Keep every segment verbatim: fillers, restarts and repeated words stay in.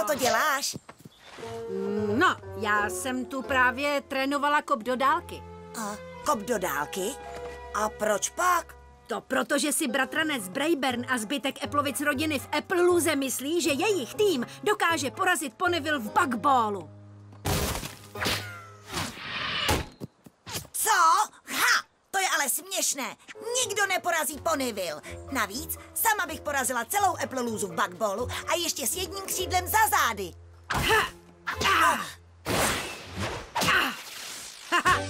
to děláš? No, já jsem tu právě trénovala kop do dálky. A kop do dálky? A proč pak? To proto, že si bratranec Brayburn a zbytek Applovic rodiny v Applelooze myslí, že jejich tým dokáže porazit Ponyville v Bugballu. Co? Ha! To je ale směšné. Nikdo neporazí Ponyville. Navíc sama bych porazila celou Appleloozu v Bugballu a ještě s jedním křídlem za zády. Ha! Ah! Ah! Ha!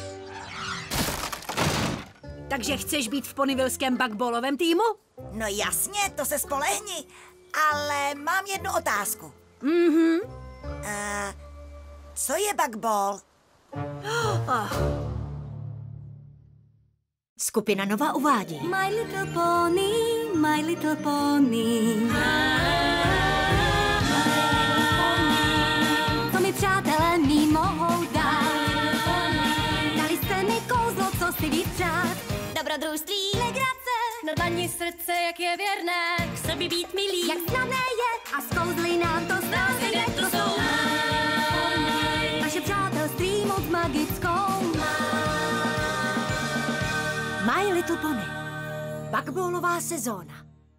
Takže chceš být v Ponyvillském Bugballovém týmu? No jasně, to se spolehni. Ale mám jednu otázku. Mhm. Uh, co je Bugball? Oh. Skupina Nova uvádí My little pony, my little pony. Co mi přátelé mý mohou dát? Dali jste mi kouzlo, co si víc přát. Dobrodružství, legrace, normální srdce, jak je věrné, k sobě být milý, jak snadné je a zkouzli nám to znáze, jak to jsou. Naše přátelství moc magickou má. My Little Pony. Bugballová sezóna.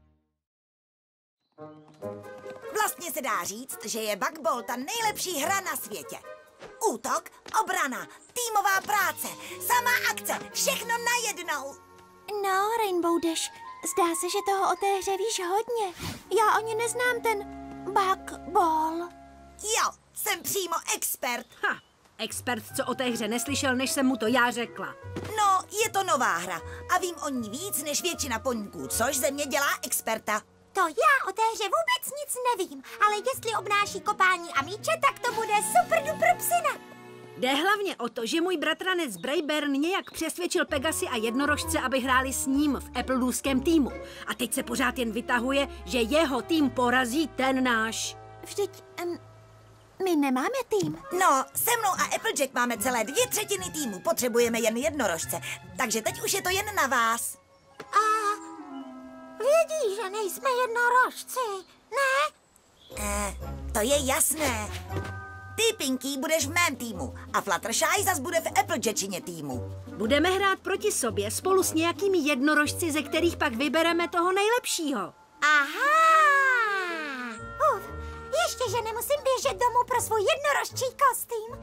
Vlastně se dá říct, že je Bugball ta nejlepší hra na světě. Útok, obrana, týmová práce, samá akce, všechno najednou. No, Rainbow Dash, zdá se, že toho o té hře víš hodně. Já ani neznám ten Bugball. Jo, jsem přímo expert. Ha, expert, co o té hře neslyšel, než jsem mu to já řekla. No, je to nová hra a vím o ní víc než většina poníků, což ze mě dělá experta. To já o té hře vůbec nic nevím, ale jestli obnáší kopání a míče, tak to bude super duper psina. Jde hlavně o to, že můj bratranec Brayburn nějak přesvědčil Pegasy a jednorožce, aby hráli s ním v Applelooském týmu. A teď se pořád jen vytahuje, že jeho tým porazí ten náš. Vždyť um, my nemáme tým. No, se mnou a Applejack máme celé dvě třetiny týmu, potřebujeme jen jednorožce, takže teď už je to jen na vás. A vědí, že nejsme jednorožci, ne? Eh, to je jasné. Ty, Pinky, budeš v mém týmu a Fluttershy zas bude v Applejackině týmu. Budeme hrát proti sobě spolu s nějakými jednorožci, ze kterých pak vybereme toho nejlepšího. Aha! Uf, ještě, že nemusím běžet domů pro svůj jednorožčí kostým.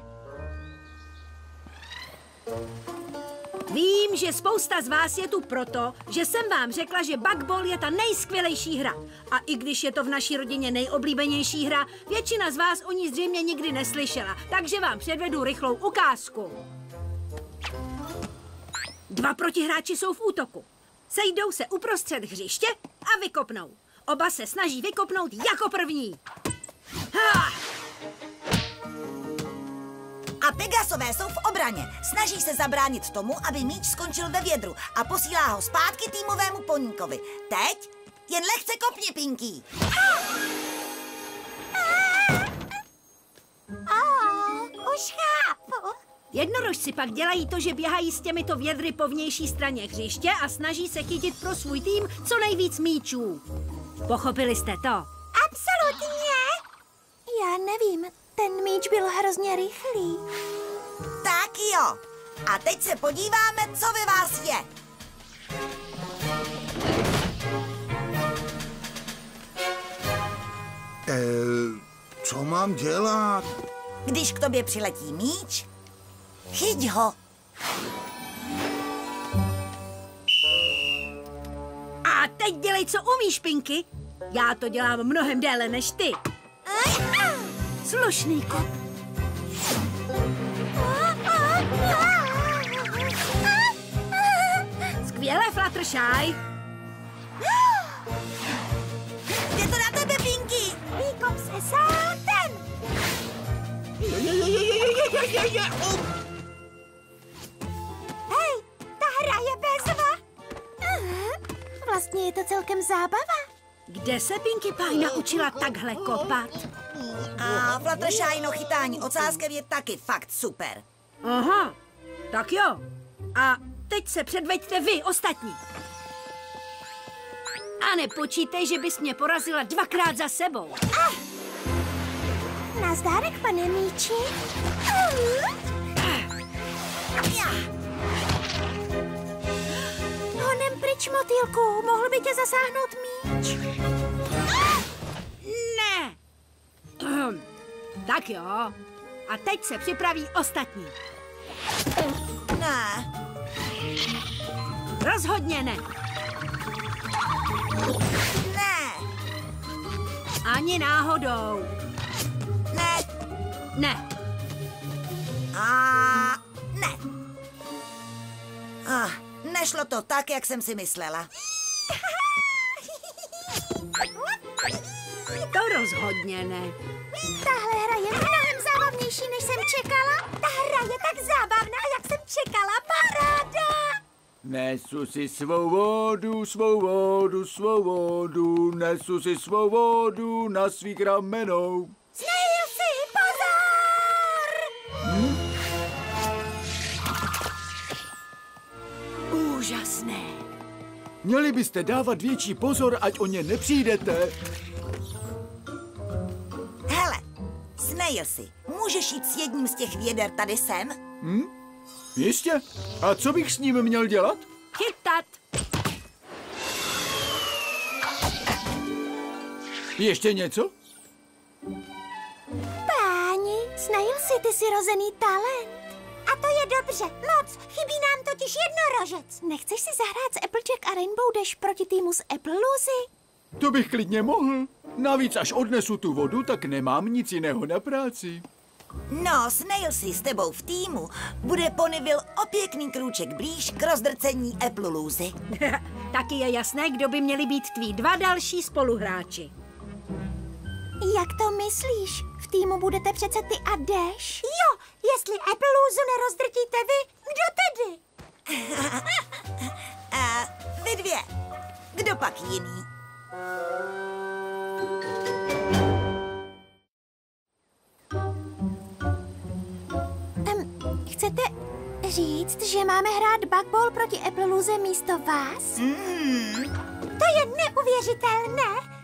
Vím, že spousta z vás je tu proto, že jsem vám řekla, že Bugball je ta nejskvělejší hra. A i když je to v naší rodině nejoblíbenější hra, většina z vás o ní zřejmě nikdy neslyšela, takže vám předvedu rychlou ukázku. Dva protihráči jsou v útoku. Sejdou se uprostřed hřiště a vykopnou. Oba se snaží vykopnout jako první. Ha! A Pegasové jsou v obraně. Snaží se zabránit tomu, aby míč skončil ve vědru a posílá ho zpátky týmovému poníkovi. Teď jen lehce kopni, Pinky. Oh, už chápu. Jednorožci pak dělají to, že běhají s těmito vědry po vnější straně hřiště a snaží se chytit pro svůj tým co nejvíc míčů. Pochopili jste to? Absolutně. Já nevím, ten míč byl hrozně rychlý. Tak jo. A teď se podíváme, co ve vás je. Eh, co mám dělat? Když k tobě přiletí míč, chyť ho. A teď dělej, co umíš, Pinky. Já to dělám mnohem déle než ty. Slušný kop. Skvěle, Fluttershy. Je to na tebe, Pinky. Výkop se sátem. Hej, ta hra je bezva. Vlastně je to celkem zábava. Kde se Pinkie Pie naučila takhle kopat? A Fluttershyno chytání ocáskem je taky fakt super. Aha, tak jo. A teď se předveďte vy, ostatní. A nepočítej, že bys mě porazila dvakrát za sebou. Ah! nazdárek, pane míči. Honem pryč, motýlku, mohl by tě zasáhnout míč. Ne! Tak jo. A teď se připraví ostatní. Ne. Rozhodně ne. Ne. Ani náhodou. Ne. Ne. A ne. Ah, nešlo to tak, jak jsem si myslela. To rozhodně ne. Tahle hra je mnohem zábavnější, než jsem čekala. Ta hra je tak zábavná, jak jsem čekala. Paráda! Nesu si svou vodu, svou vodu, svou vodu, nesu si svou vodu na svých ramenou. Snail si, pozor! Úžasné. Měli byste dávat větší pozor, ať o ně nepřijdete. Hele, Snailsy, můžeš jít s jedním z těch věder tady sem? Hm? Jistě. A co bych s ním měl dělat? Chytat. Ještě něco? Páni, Snailsy, ty jsi rozený talent. A to je dobře, moc. Chybí nám totiž jednorožec. Nechceš si zahrát s Applejack a Rainbow Dash proti týmu z Appleloozy? To bych klidně mohl. Navíc, až odnesu tu vodu, tak nemám nic jiného na práci. No, Snailsy s tebou v týmu bude Ponyville o pěkný krůček blíž k rozdrcení Appleloozy. Taky je jasné, kdo by měli být tví dva další spoluhráči. Jak to myslíš? V týmu budete přece ty a Dash? Jo, jestli Appleloozu nerozdrtíte vy, kdo tedy? A vy dvě. Kdo pak jiný? Um, chcete říct, že máme hrát Bugball proti Applelooze místo vás? Mm. To je neuvěřitelné.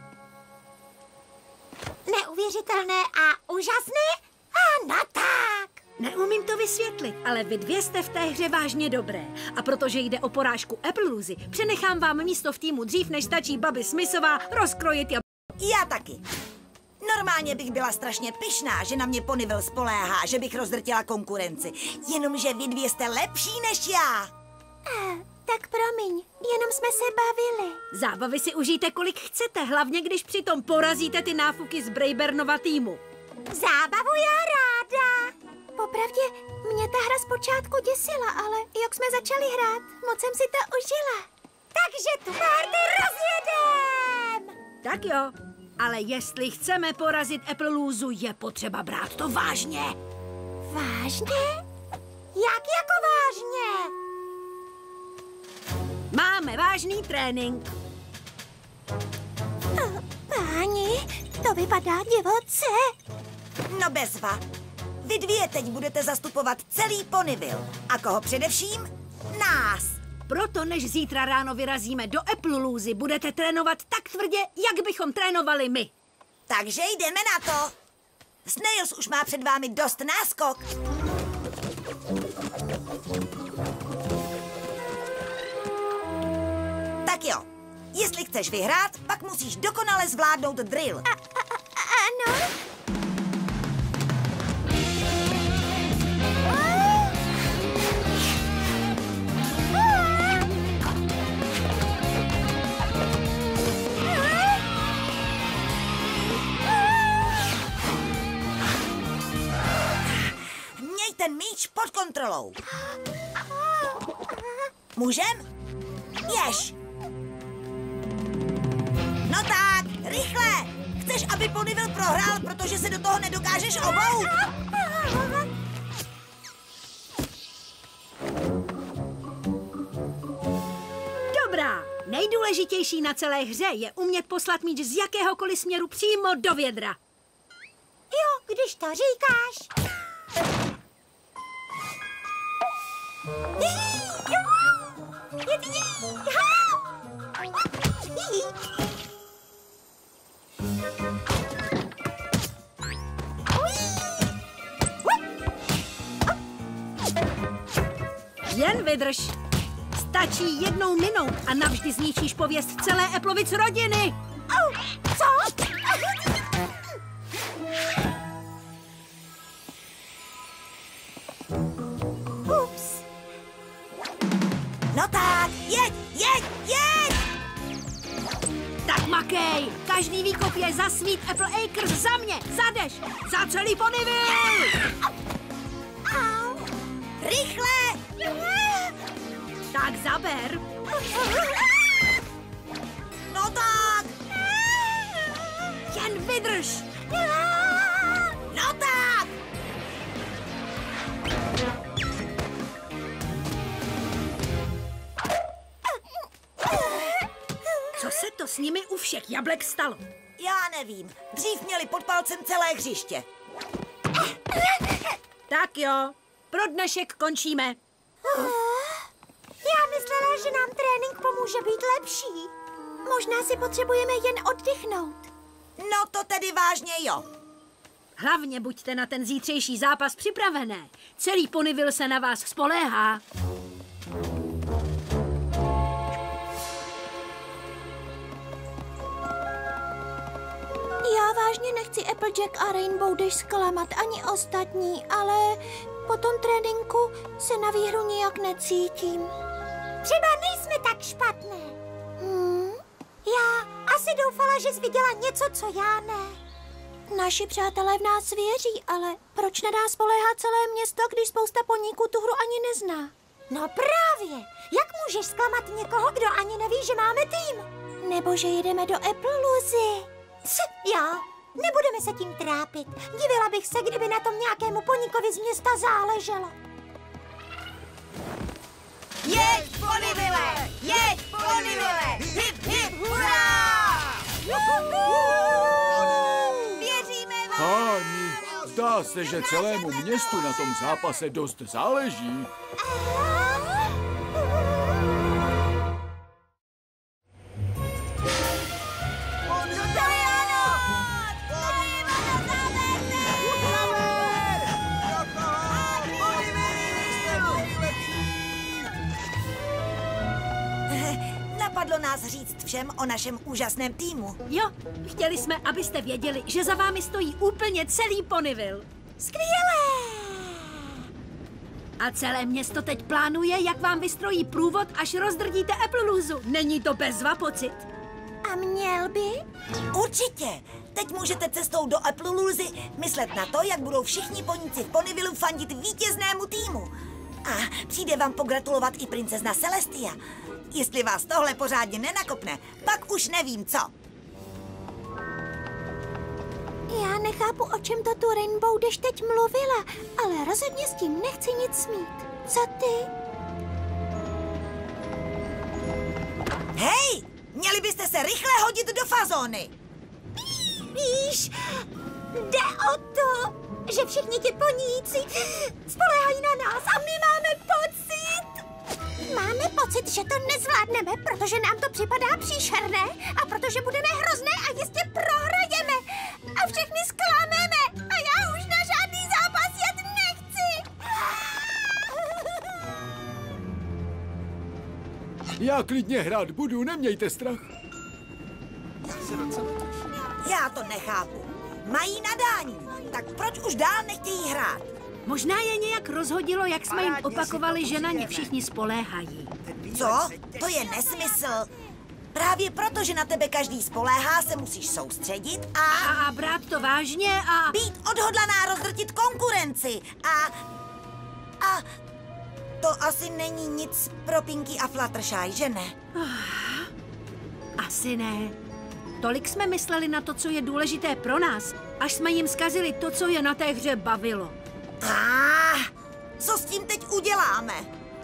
Neuvěřitelné a úžasné? Ano, tak. Neumím to vysvětlit, ale vy dvě jste v té hře vážně dobré. A protože jde o porážku Appleloozy, přenechám vám místo v týmu dřív, než stačí babi Smithová rozkrojit jab... Já taky. Normálně bych byla strašně pyšná, že na mě Ponyville spoléhá, že bych rozdrtila konkurenci. Jenomže vy dvě jste lepší než já. Ah, tak promiň, jenom jsme se bavili. Zábavy si užijte, kolik chcete, hlavně když přitom porazíte ty náfuky z Brayburnova týmu. Zábavu já ráda. Popravdě, mě ta hra zpočátku děsila, ale jak jsme začali hrát, moc jsem si to užila. Takže tu party rozjedem! Tak jo, ale jestli chceme porazit Appleloozu, je potřeba brát to vážně. Vážně? Jak jako vážně? Máme vážný trénink. Oh, páni, to vypadá divoce. No bezva. Vy dvě teď budete zastupovat celý Ponyville. A koho především? Nás. Proto, než zítra ráno vyrazíme do Appleloozy, budete trénovat tak tvrdě, jak bychom trénovali my. Takže jdeme na to. Snails už má před vámi dost náskok. Tak jo, jestli chceš vyhrát, pak musíš dokonale zvládnout drill. A, a, a, ano? Měj ten míč pod kontrolou. Můžem? Jež. No tak, rychle! Chceš, aby Ponyville prohrál, protože se do toho nedokážeš obout? Dobrá, nejdůležitější na celé hře je umět poslat míč z jakéhokoliv směru přímo do vědra. Jo, když to říkáš. vydrž. Stačí jednou minout a navždy zničíš pověst celé Applovic rodiny. Oh, co? Ups. No tak, jeď, jeď, jeď! Tak makej, každý výkop je za Sweet Apple Acres, za mě, za Dash, za celý Ponyville! Au. Rychle! Tak zaber. No tak! Jen vydrž. No tak! Co se to s nimi u všech jablek stalo? Já nevím. Dřív měli pod palcem celé hřiště. Tak jo, pro dnešek končíme. Já myslela, že nám trénink pomůže být lepší. Možná si potřebujeme jen oddychnout. No to tedy vážně jo. Hlavně buďte na ten zítřejší zápas připravené. Celý Ponyville se na vás spoléhá. Já vážně nechci Applejack a Rainbow Dash zklamat ani ostatní, ale po tom tréninku se na výhru nijak necítím. Třeba nejsme tak špatné. Hmm? Já asi doufala, že jsi viděla něco, co já ne. Naši přátelé v nás věří, ale proč nedá spoléhat celé město, když spousta poníků tu hru ani nezná? No právě. Jak můžeš zklamat někoho, kdo ani neví, že máme tým? Nebo že jedeme do Appleloozy. Já? Nebudeme se tím trápit. Divila bych se, kdyby na tom nějakému poníkovi z města záleželo. Jeď, Ponyville! Jeď, Ponyville! Hip, hip, hurá! Věříme vám! Páni, zdá se, že celému městu na tom zápase dost záleží. Napadlo nás říct všem o našem úžasném týmu. Jo, chtěli jsme, abyste věděli, že za vámi stojí úplně celý Ponyville. Skvělé! A celé město teď plánuje, jak vám vystrojí průvod, až rozdrdíte Appleloozu. Není to bezva pocit? A měl by? Určitě. Teď můžete cestou do Appleloozy myslet na to, jak budou všichni poníci v Ponyvillu fandit vítěznému týmu. A přijde vám pogratulovat i princezna Celestia. Jestli vás tohle pořádně nenakopne, pak už nevím co. Já nechápu, o čem to tu Rainbow Dash teď mluvila, ale rozhodně s tím nechci nic mít. Co ty? Hej! Měli byste se rychle hodit do fazóny. Víš, jde o to, že všichni ti poníci spoléhají na nás a my máme pocit. Máme pocit, že to nezvládneme, protože nám to připadá příšerné a protože budeme hrozné a jistě prohrajeme a všechny zklameme a já už na žádný zápas jet nechci. Já klidně hrát budu, nemějte strach. Já to nechápu. Mají nadání, tak proč už dál nechtějí hrát? Možná je nějak rozhodilo, jak jsme jim opakovali, že na ně všichni spoléhají. Co? To je nesmysl. Právě proto, že na tebe každý spoléhá, se musíš soustředit a... A, a brát to vážně a... Být odhodlaná rozdrtit konkurenci a... A... To asi není nic pro Pinky a Fluttershy, že ne? Asi ne. Tolik jsme mysleli na to, co je důležité pro nás, až jsme jim zkazili to, co je na té hře bavilo. Ah, co s tím teď uděláme?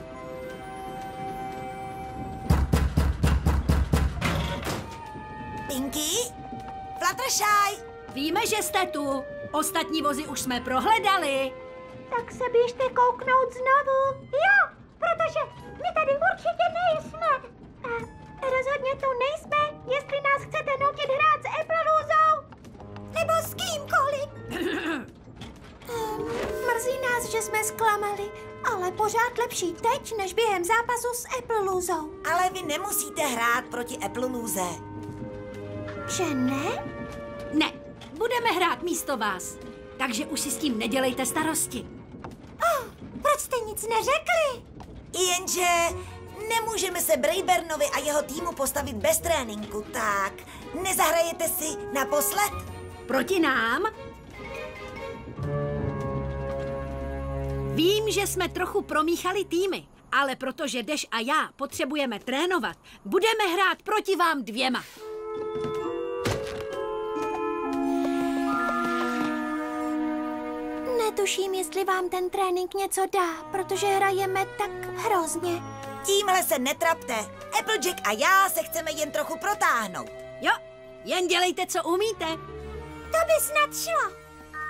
Pinky? Fluttershy? Víme, že jste tu. Ostatní vozy už jsme prohledali. Tak se běžte kouknout znovu. Jo, protože my tady určitě nejsme. A rozhodně tu nejsme, jestli nás chcete nutit hrát s Appleluzou. Nebo s kýmkoliv. um, mrzí nás, že jsme zklamali, ale ale pořád lepší teď, než během zápasu s Appleluzou. Ale vy nemusíte hrát proti Applelooze. Že ne? Ne, budeme hrát místo vás. Takže už si s tím nedělejte starosti. Oh, proč jste nic neřekli? Jenže nemůžeme se Brayburnovi a jeho týmu postavit bez tréninku, tak nezahrajete si naposled? Proti nám? Vím, že jsme trochu promíchali týmy, ale protože Dash a já potřebujeme trénovat, budeme hrát proti vám dvěma. Netuším, jestli vám ten trénink něco dá, protože hrajeme tak hrozně. Tímhle se netrapte. Applejack a já se chceme jen trochu protáhnout. Jo, jen dělejte, co umíte. To by snad šlo.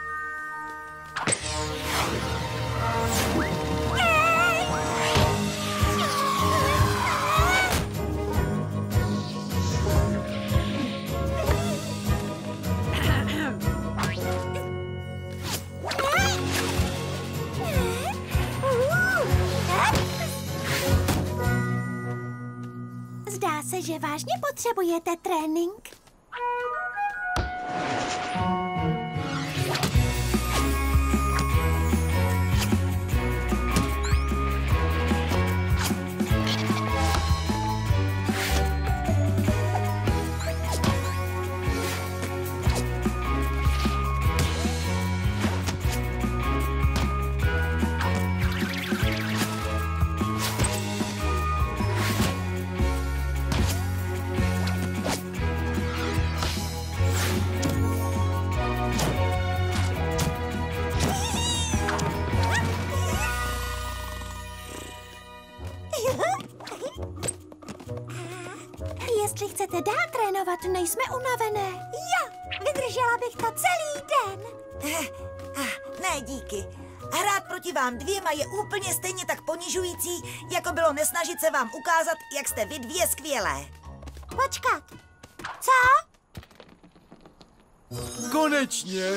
Zdá se, že vážně potřebujete trénink. Jestli chcete dál trénovat, nejsme unavené. Jo, vydržela bych to celý den. Ne, díky. Hrát proti vám dvěma je úplně stejně tak ponižující, jako bylo nesnažit se vám ukázat, jak jste vy dvě skvělé. Počkat. Co? Konečně.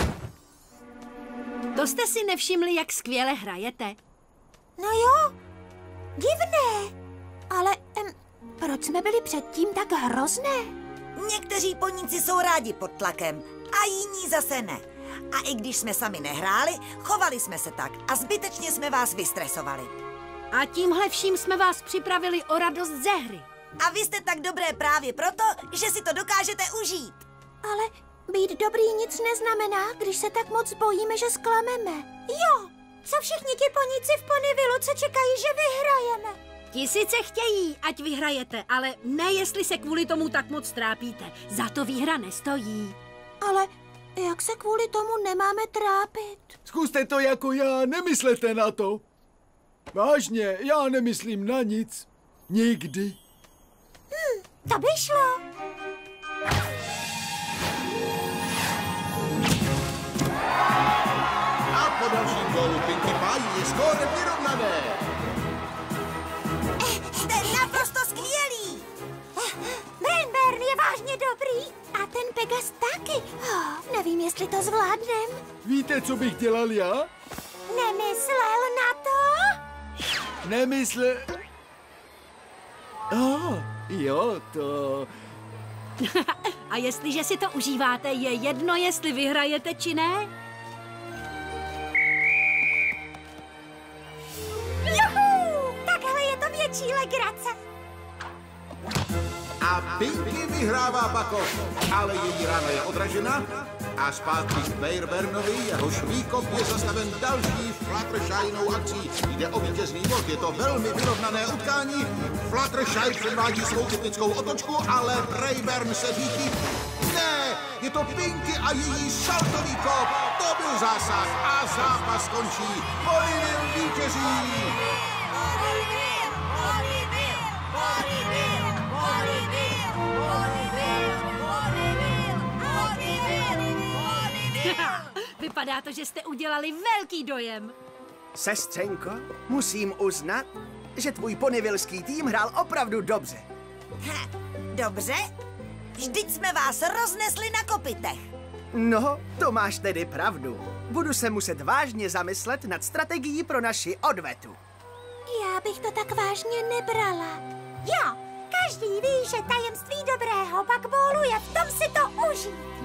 To jste si nevšimli, jak skvěle hrajete? No jo, divné. Ale em, proč jsme byli předtím tak hrozné? Někteří poníci jsou rádi pod tlakem a jiní zase ne. A i když jsme sami nehráli, chovali jsme se tak a zbytečně jsme vás vystresovali. A tímhle vším jsme vás připravili o radost ze hry. A vy jste tak dobré právě proto, že si to dokážete užít. Ale být dobrý nic neznamená, když se tak moc bojíme, že zklameme. Jo, co všichni ti poníci v Ponyvillu, co čekají, že vyhrajeme. Ti sice chtějí, ať vyhrajete, ale ne jestli se kvůli tomu tak moc trápíte. Za to výhra nestojí. Ale jak se kvůli tomu nemáme trápit? Zkuste to jako já, nemyslete na to. Vážně, já nemyslím na nic. Nikdy. Hm, to by šlo. A po dalším gólu Pinkie Pie je skóre vyrovnané. Jste naprosto skvělý. Brayburn je vážně dobrý. A ten Pegas taky. Oh, nevím, jestli to zvládnem. Víte, co bych dělal já? Nemyslel na to? Nemysle... Oh, jo, to... A jestliže si to užíváte, je jedno, jestli vyhrajete či ne? Juhu! Takhle je to větší legrace. A Pinky vyhrává bakov, ale její rána je odražena a zpátky k Brayburnovi, jehož výkop je zastaven další Fluttershynou akcí. Jde o vítězný bod, je to velmi vyrovnané utkání. Fluttershy předvádí svou typickou otočku, ale Brayburn se dítí. Ne, je to Pinky a její saltový kop. To byl zásah a zápas končí. Ponyville vítězí. Vypadá to, že jste udělali velký dojem. Sestřenko, musím uznat, že tvůj ponyvillský tým hrál opravdu dobře. Ha, dobře? Vždyť jsme vás roznesli na kopytech. No, to máš tedy pravdu. Budu se muset vážně zamyslet nad strategií pro naši odvetu. Já bych to tak vážně nebrala. Jo, každý ví, že tajemství dobrého backballu je v tom si to užít.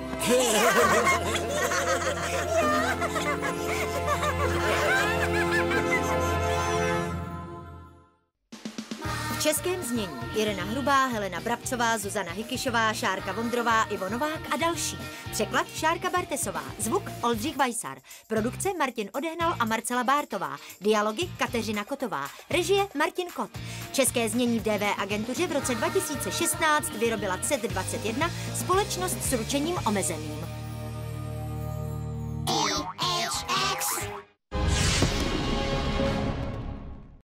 V českém znění Irena Hrubá, Helena Brabcová, Zuzana Hykyšová, Šárka Vondrová, Ivo Novák a další. Překlad Šárka Bartesová. Zvuk Oldřich Vajsar. Produkce Martin Odehnal a Marcela Bártová. Dialogy Kateřina Kotová. Režie Martin Kot. České znění v D V agentuře v roce dva tisíce šestnáct vyrobila C E T dvacet jedna, společnost s ručením omezeným.